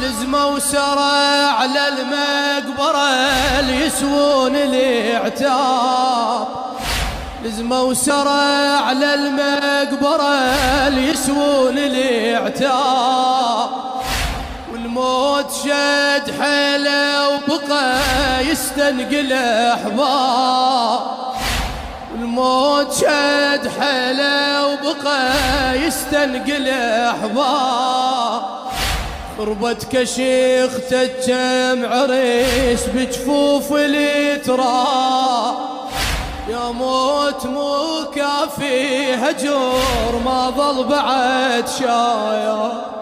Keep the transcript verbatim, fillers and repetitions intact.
لزمه وسرى على المقبرة يسوون الاعتاب، لزمه وسرى على المقبرة يسوون الاعتاب، والموت شد حيله وبقى يستنقل احباب، والموت شد حيله وبقى يستنقل احباب، خربتك شيختك كم عريس بجفوف التراب، يا موت مو كافي هجر ما ظل بعد شاير.